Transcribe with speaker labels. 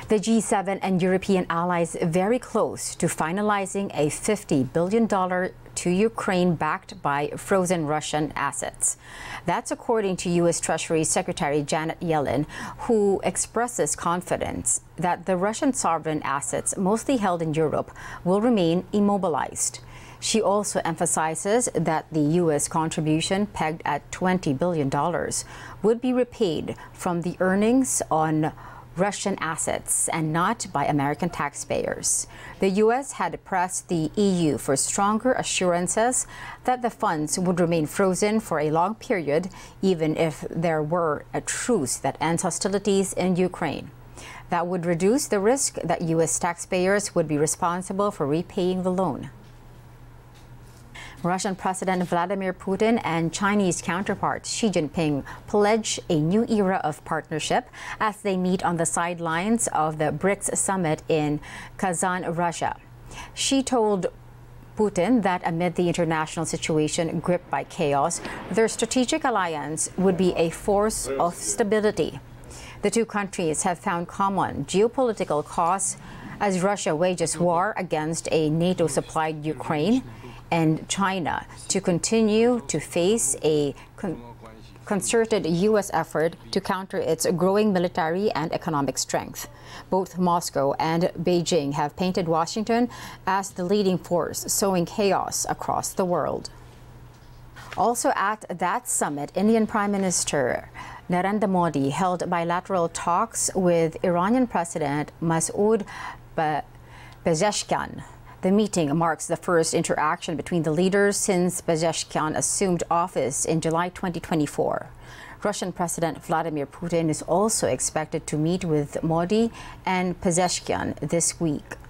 Speaker 1: The G7 and European allies very close to finalizing a $50 billion to Ukraine backed by frozen Russian assets. That's according to U.S. Treasury Secretary Janet Yellen, who expresses confidence that the Russian sovereign assets, mostly held in Europe, will remain immobilized. She also emphasizes that the U.S. contribution, pegged at $20 billion, would be repaid from the earnings on Russian assets and not by American taxpayers. The U.S. had pressed the EU for stronger assurances that the funds would remain frozen for a long period, even if there were a truce that ends hostilities in Ukraine. That would reduce the risk that U.S. taxpayers would be responsible for repaying the loan. Russian President Vladimir Putin and Chinese counterpart Xi Jinping pledge a new era of partnership as they meet on the sidelines of the BRICS summit in Kazan, Russia. Xi told Putin that amid the international situation gripped by chaos, their strategic alliance would be a force of stability. The two countries have found common geopolitical cause as Russia wages war against a NATO-supplied Ukraine and China to continue to face a concerted U.S. effort to counter its growing military and economic strength. Both Moscow and Beijing have painted Washington as the leading force sowing chaos across the world. Also at that summit, Indian Prime Minister Narendra Modi held bilateral talks with Iranian President Masoud Pezeshkian. The meeting marks the first interaction between the leaders since Pezeshkian assumed office in July 2024. Russian President Vladimir Putin is also expected to meet with Modi and Pezeshkian this week.